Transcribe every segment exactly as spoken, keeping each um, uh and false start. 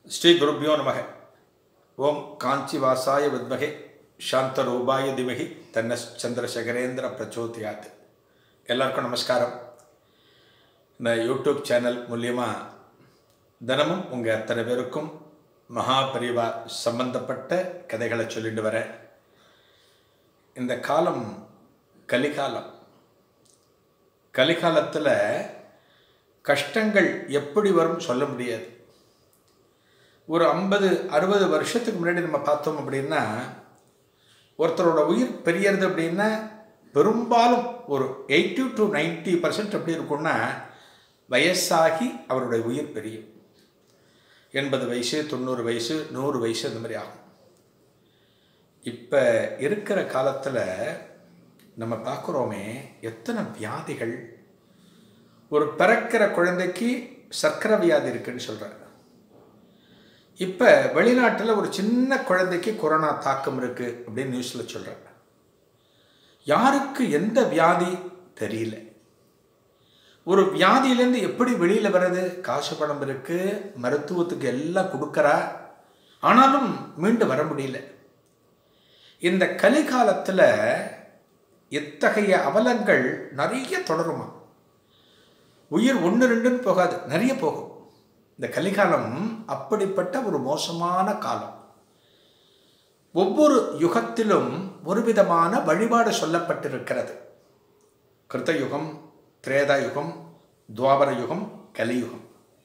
ஸ்ரீ குருப்யோ நமக. ஓம் காஞ்சி வாசாய வித்மகே சாந்தரூபாய திமகி தன்ன சந்திரசேகரேந்திர பிரச்சோதியாத். எல்லாருக்கும் நமஸ்காரம். இந்த யூடியூப் சேனல் மூலியமாக தினமும் உங்கள் அத்தனை பேருக்கும் மகாபரிவா சம்பந்தப்பட்ட கதைகளை சொல்லிட்டு வரேன். இந்த காலம் கலிகாலம். கலிகாலத்தில் கஷ்டங்கள் எப்படி வரும் சொல்ல முடியாது. ஒரு ஐம்பது அறுபது வருஷத்துக்கு முன்னாடி நம்ம பார்த்தோம் அப்படின்னா, ஒருத்தரோட உயிர் பெரியது அப்படின்னா பெரும்பாலும் ஒரு எயிட்டி டு நைன்டி பர்சன்ட் எப்படி இருக்குன்னா வயசாகி அவருடைய உயிர் பெரியும். எண்பது வயசு, தொண்ணூறு வயசு, நூறு வயசு அந்த மாதிரி ஆகும். இப்போ இருக்கிற காலத்தில் நம்ம பார்க்குறோமே எத்தனை வியாதிகள். ஒரு பிறக்கிற குழந்தைக்கு சர்க்கரை வியாதி இருக்குன்னு சொல்கிறாங்க. இப்போ வெளிநாட்டில் ஒரு சின்ன குழந்தைக்கு கொரோனா தாக்கம் இருக்குது அப்படின்னு நியூஸில் சொல்கிறாங்க. யாருக்கு எந்த வியாதி தெரியல. ஒரு வியாதியிலேருந்து எப்படி வெளியில் வர்றது? காசு பணம் இருக்குது, மருத்துவத்துக்கு எல்லாம் கொடுக்குறா, ஆனாலும் மீண்டு வர முடியல. இந்த கலிகாலத்தில் எத்தகைய அவலங்கள் நிறைய தொடருமா. உயிர் ஒன்று ரெண்டுன்னு போகாது, நிறைய போகும். இந்த கலிகாலம் அப்படிப்பட்ட ஒரு மோசமான காலம். ஒவ்வொரு யுகத்திலும் ஒரு விதமான வழிபாடு சொல்லப்பட்டிருக்கிறது. கிருத்தயுகம், திரேதா யுகம், துவாபர யுகம், கலியுகம்.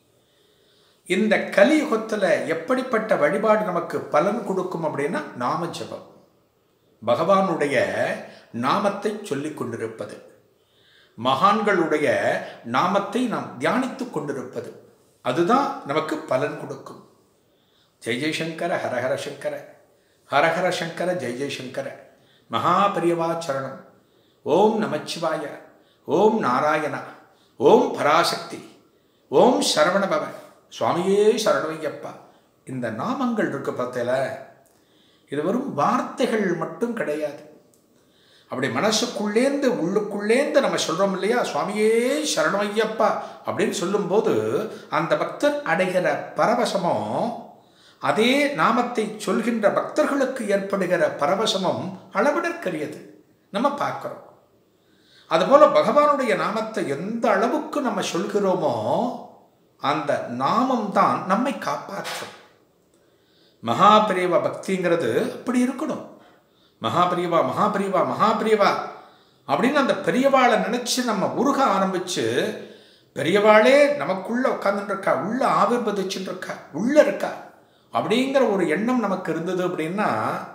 இந்த கலியுகத்தில் எப்படிப்பட்ட வழிபாடு நமக்கு பலன் கொடுக்கும் அப்படின்னா நாம ஜபம், பகவானுடைய நாமத்தை சொல்லிக் கொண்டிருப்பது, மகான்களுடைய நாமத்தை நாம் தியானித்து கொண்டிருப்பது, அதுதான் நமக்கு பலன் கொடுக்கும். ஜெய் ஜெய்சங்கர, ஹரஹர சங்கர, ஹரஹர சங்கர, ஜெய் ஜெய்சங்கர, மகாபரியவா சரணம். ஓம் நமச்சிவாய, ஓம் நாராயணா, ஓம் பராசக்தி, ஓம் சரவணபவ, சுவாமியே சரணமையப்பா. இந்த நாமங்கள் இருக்கு பார்த்தல, இது வெறும் வார்த்தைகள் மட்டும் கிடையாது. அப்படி மனசுக்குள்ளேந்து உள்ளுக்குள்ளேந்து நம்ம சொல்கிறோம் இல்லையா, சுவாமியே சரணமையப்பா அப்படின்னு சொல்லும்போது அந்த பக்தர் அடைகிற பரவசமும், அதே நாமத்தை சொல்கின்ற பக்தர்களுக்கு ஏற்படுகிற பரவசமும் அளவிடற்கரியது. நம்ம பார்க்குறோம். அதுபோல் பகவானுடைய நாமத்தை எந்த அளவுக்கு நம்ம சொல்கிறோமோ அந்த நாமம் தான் நம்மை காப்பாற்றும். மகாபரியவா பக்திங்கிறது அப்படி இருக்கணும். மகாபரியவா மகாபரியவா மகாபரியவா அப்படின்னு அந்த பெரியவாளை நினச்சி நம்ம உருக ஆரம்பித்து, பெரியவாளே நமக்குள்ளே உட்காந்துருக்கா, உள்ள ஆவிர்வதிச்சுட்டு இருக்கா, உள்ளே இருக்கா அப்படிங்கிற ஒரு எண்ணம் நமக்கு இருந்தது அப்படின்னா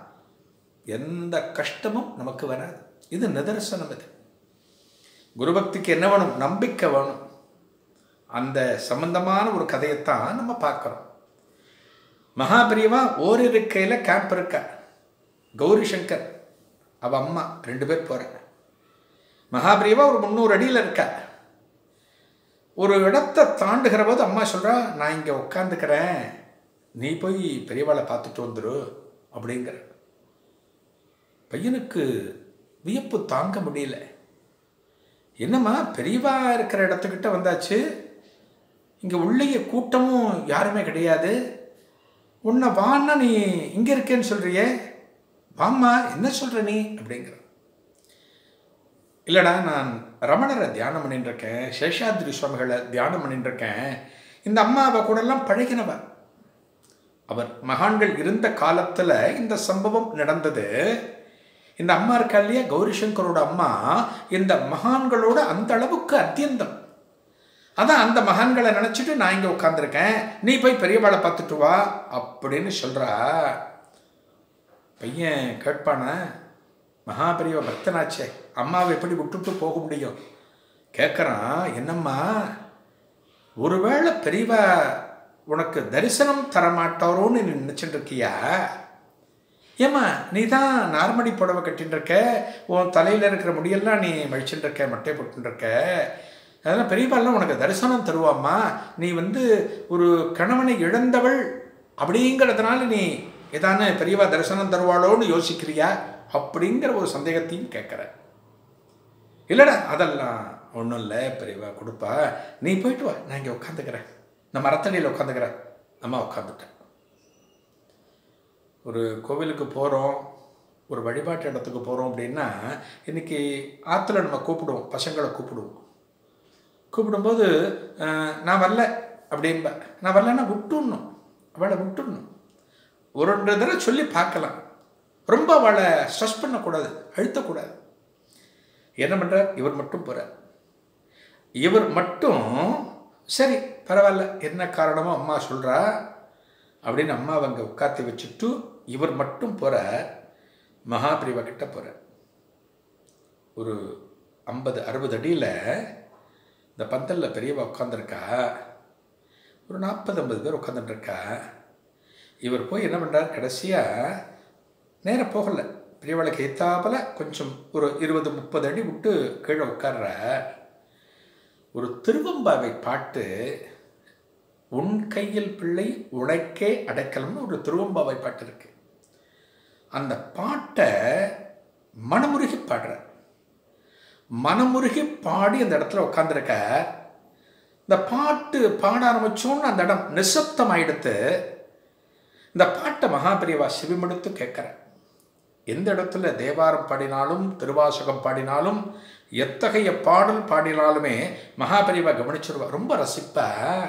எந்த கஷ்டமும் நமக்கு வராது. இது நிதர்சனம். இது குருபக்திக்கு என்ன வேணும்? நம்பிக்கை வேணும். அந்த சம்பந்தமான ஒரு கதையைத்தான் நம்ம பார்க்குறோம். மகாபரியவா ஓரிருக்கையில் கேம்ப் இருக்கா. கௌரிசங்கர் அவ அம்மா ரெண்டு பேர் போகிறாங்க. மகாபரியவா ஒரு முந்நூறு அடியில் இருக்கா. ஒரு இடத்தை தாண்டுகிற போது அம்மா சொல்கிறா, நான் இங்கே உட்காந்துக்கிறேன், நீ போய் பெரியவாளை பார்த்துட்டு வந்துடு அப்படிங்கிற. பையனுக்கு வியப்பு தாங்க முடியல. என்னம்மா, பெரியவா இருக்கிற இடத்துக்கிட்ட வந்தாச்சு, இங்கே உள்ளே கூட்டமும் யாருமே கிடையாது, உன்னை வான்னா நீ இங்கே இருக்கேன்னு சொல்கிறியே, வாம்மா என்ன சொல்கிற நீ அப்படிங்கிற. இல்லைடா, நான் ரமணரை தியானம் பண்ணிட்டுருக்கேன், சேஷாத்ரி சுவாமிகளை தியானம் பண்ணிட்டுருக்கேன், இந்த அம்மாவை கூடலாம் பழகினவ. அவர் மகான்கள் இருந்த காலத்தில் இந்த சம்பவம் நடந்தது. இந்த அம்மா இருக்கா இல்லையா, கௌரிசங்கரோட அம்மா, இந்த மகான்களோட அந்த அளவுக்கு அத்தியந்தம். அதான் அந்த மகான்களை நினச்சிட்டு நான் இங்கே உட்காந்துருக்கேன், நீ போய் பெரியவாளை பார்த்துட்டு வா அப்படின்னு சொல்கிறா. பையன் கேட்பானா, மகாபரியவா பக்தனாச்சே, அம்மாவை எப்படி விட்டுட்டு போக முடியும்? கேட்குறான், என்னம்மா, ஒருவேளை பெரியவா உனக்கு தரிசனம் தரமாட்டாரோன்னு நீ நினச்சிட்டு இருக்கியா? ஏம்மா, நீ தான் நார்மடி புடவை கட்டின்னு இருக்க, உன் தலையில் இருக்கிற முடியெல்லாம் நீ மழிச்சுட்டு இருக்க, மட்டை போட்டுருக்க, அதெல்லாம் பெரியவாள்லாம் உனக்கு தரிசனம் தருவாம்மா, நீ வந்து ஒரு கணவனை இழந்தவள் அப்படிங்கிறதுனால நீ ஏதானே பெரியவா தரிசனம் தருவாளோன்னு யோசிக்கிறியா அப்படிங்கிற ஒரு சந்தேகத்தையும் கேட்குற. இல்லைடா, அதெல்லாம் ஒன்றும் இல்லை, பெரியவா கொடுப்பா, நீ போயிட்டு வா, நான் இங்கே உட்காந்துக்கிறேன், நான் மரத்தடியில் உட்காந்துக்கிறேன். அம்மா உட்காந்துட்டேன். ஒரு கோவிலுக்கு போகிறோம், ஒரு வழிபாட்டு இடத்துக்கு போகிறோம் அப்படின்னா இன்றைக்கி ஆற்றுல நம்ம கூப்பிடுவோம், பசங்களை கூப்பிடுவோம். கூப்பிடும்போது நான் வரல அப்படின்ப. நான் வரலன்னா விட்டுடணும், அவளை விட்டுடணும். ஒரு ரெண்டு தடவை சொல்லி பார்க்கலாம். ரொம்ப அவளை ஸ்ட்ரெஸ் பண்ணக்கூடாது, அழுத்தக்கூடாது. என்ன பண்ணுறார்? இவர் மட்டும் போகிறார். இவர் மட்டும் சரி பரவாயில்ல, என்ன காரணமோ அம்மா சொல்கிறா அப்படின்னு அம்மா அவங்க உட்காத்தி வச்சுட்டு இவர் மட்டும் போகிறார். மகாபிரிவா கிட்ட போகிறார். ஒரு ஐம்பது அறுபது அடியில் இந்த பந்தலில் பெரியவா உட்காந்துருக்கா. ஒரு நாற்பது ஐம்பது பேர் உட்காந்துட்டுருக்கா. இவர் போய் என்ன பண்ணுறார்? கடைசியாக நேராக போகலை, பெரியவாளுக்கு ஏத்தாப்பில் கொஞ்சம் ஒரு இருபது முப்பது அடி விட்டு கீழே உட்கார்ற. ஒரு திருவம்பாவை பாட்டு, உன் கையில் பிள்ளை உழைக்கே அடைக்கலம்னு ஒரு திருவம்பாவை பாட்டு இருக்கு. அந்த பாட்டை மனமுருகி பாடுற. மனமுருகி பாடி அந்த இடத்துல உட்காந்துருக்க. இந்த பாட்டு பாட ஆரம்பிச்சோன்னு அந்த இடம் நிசப்தம் ஆயிடுத்து. இந்த பாட்டை மகாபெரியவா செவிமடுத்து கேட்குற. எந்த இடத்துல தேவாரம் பாடினாலும் திருவாசகம் பாடினாலும் எத்தகைய பாடல் பாடினாலுமே மகாபெரியவா கவனிச்சிருவா, ரொம்ப ரசிப்பா.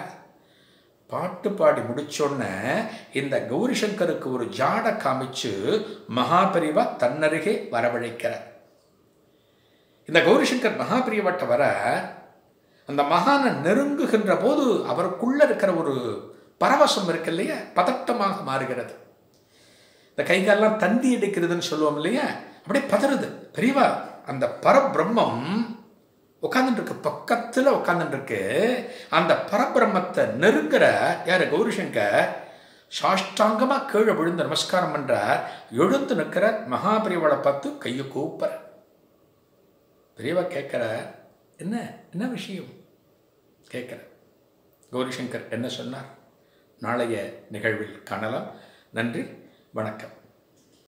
பாட்டு பாடி முடிச்சோன்னே இந்த கௌரிசங்கருக்கு ஒரு ஜாட காமிச்சு மகாபெரியவா தன்னருகே வரவழைக்கிறார். இந்த கௌரிசங்கர் மகாபெரியவாட்ட வர அந்த மகானை நெருங்குகின்ற போது அவருக்குள்ள இருக்கிற ஒரு பரவசம் இருக்கு இல்லையா, பதட்டமாக மாறுகிறது. இந்த கைகாலெல்லாம் தந்தி எடுக்கிறதுன்னு சொல்லுவோம் இல்லையா, அப்படியே பதறுது. பெரியவா அந்த பரபிரம்மம் உட்காந்துருக்கு, பக்கத்தில் உட்காந்துருக்கு. அந்த பரபிரம்மத்தை நெருங்குற யார்? கௌரிசங்கர் சாஷ்டாங்கமாக கீழே விழுந்து நமஸ்காரம் பண்ணுறார். எழுந்து நிற்கிற மகாபெரியவாளை பார்த்து கையை கூப்புற. பெரியவா கேட்குற, என்ன என்ன விஷயம் கேட்குற. கௌரிசங்கர் என்ன சொன்னார்? நாளைய நிகழ்வில் காணலாம். நன்றி, வணக்கம்.